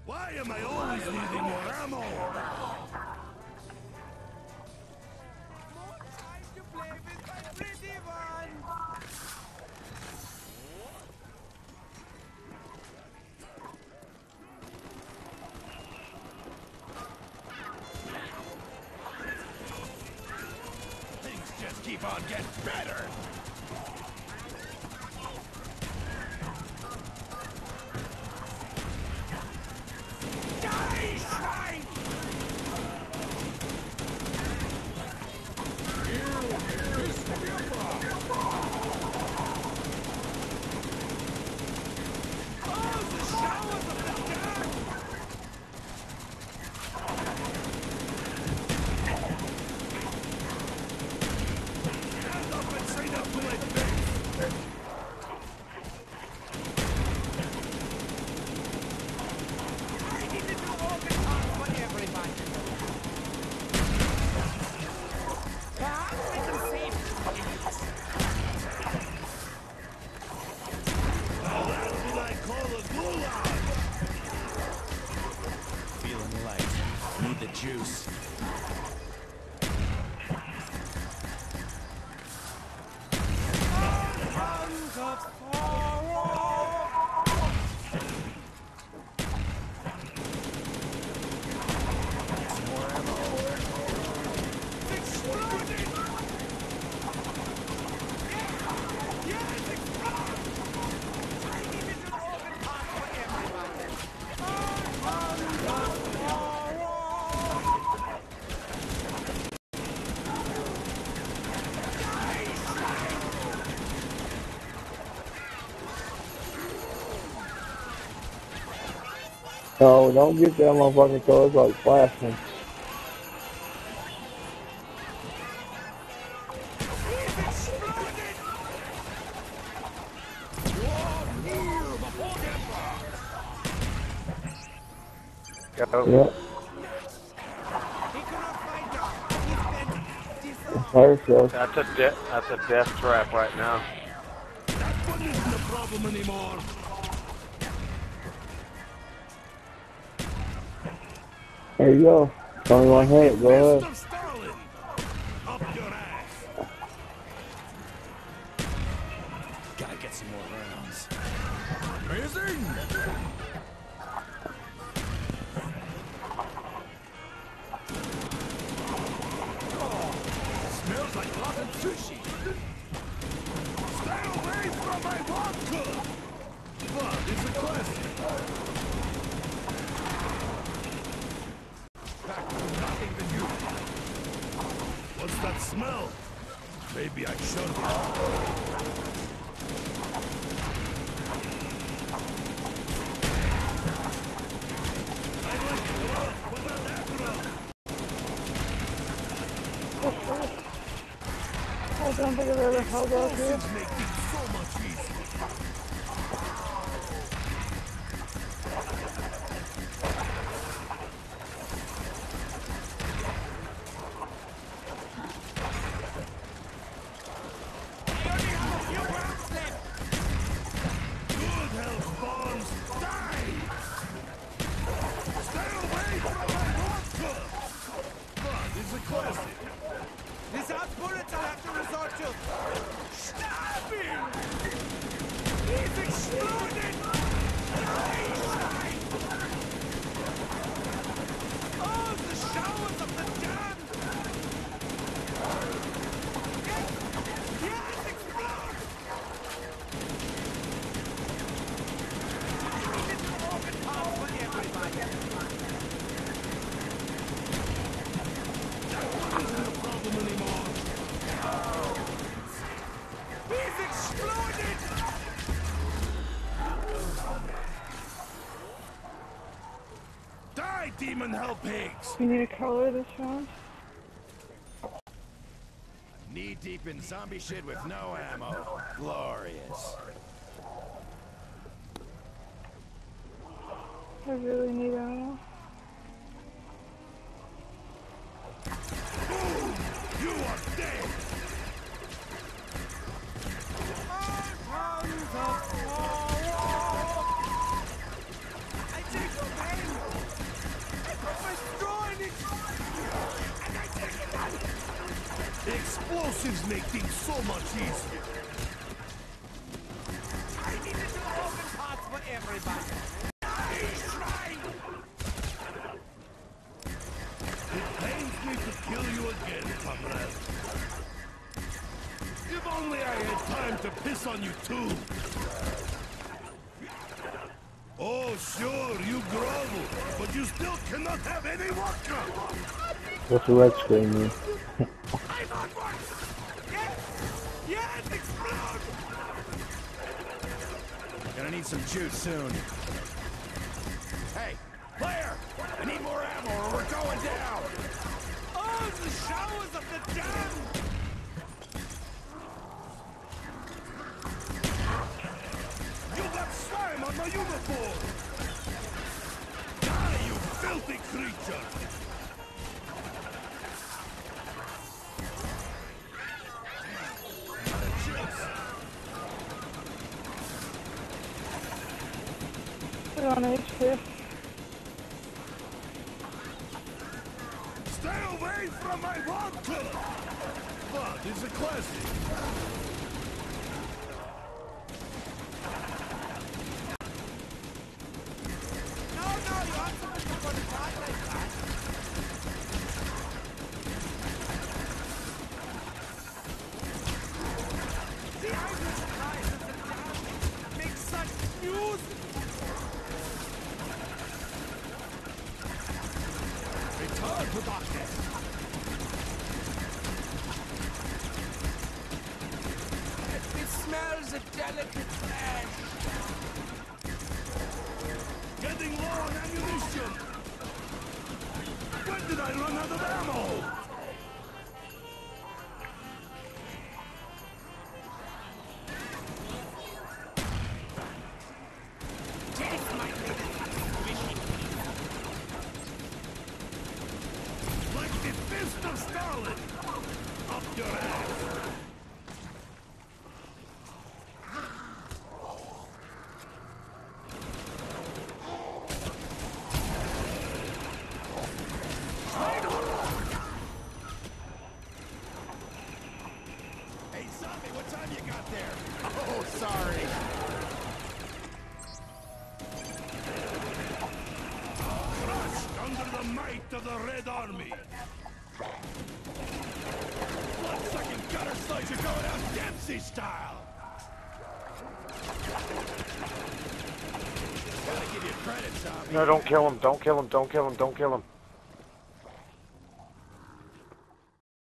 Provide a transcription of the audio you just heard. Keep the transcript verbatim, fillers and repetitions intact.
Why am I always needing more ammo? More time to play with my pretty one! Things just keep on getting better. Die, swine! Oh, the showers of the damned! Stand up and say that to my face! I need to do all the talk for everybody. Ah, I can save it. Now that's what I call a gulag! Feeling light. Need the juice. Arms of sorrow. More ammo. Exploding! Yeah! Yes, explode! I need to do all the talk for everybody. Arms of sorrow. No, don't get that motherfucking car. It's like flashing. He's exploded! Go. Yep. He cannot find us. He's been disarmed. Fire shells. That's a de that's a death trap right now. That one isn't a problem anymore. There you go. Only one hit. Go ahead. Mister Stalin! Up your ass! Gotta get some more rounds. Amazing! Oh, smells like rotten sushi! Stay away from my vodka! But it's a classic. Back to nothing than you. What's that smell? Maybe I should. I don't think I've ever held out here. Make things so much easier. I only have a few rounds left. Good health bombs, die! Stay away from my vodka! But it's a classic. Without bullets, I'll have to resort to stabbing. He's exploded. Oh, the showers of the damned. Yes, yes, explode. He didn't organ talk for everybody. That isn't a problem anymore. He's exploded. Die, demon hell pigs! You need a color this round? Knee deep in zombie shit with no ammo. Glorious. I really need ammo. Boom! You are dead! Arms of sorrow. I take your pain. explosives make things so much easier. Tiny little organ parts for everybody. Nice try! It pains me to kill you again, comrade. If only I had time to piss on you too. Oh, sure, you grovel, but you still cannot have any vodka. What's the red screen mean? I'm on board! Yes! Yes, explode! Gonna need some juice soon. Hey, player! I need more ammo or we're going down! Oh, the showers of the damned! You got slime on my uniform! Die, you filthy creature! Put on H P. Stay away from my vodka! But it's a classic. No, no, you aren't supposed to put it right like that. The Irish cries of the damned make such music. Return to darkness! It smells of delicate flesh. Getting low on ammunition! When did I run out of ammo? Like the fist of Stalin! Up your ass! Hey, zombie, what time you got there? Oh, sorry. Crushed under the might of the Red Army! Blood-sucking gutter slugs are going out Dempsey style! Gotta give you credit, zombie. No, don't kill him. Don't kill him. Don't kill him. Don't kill him.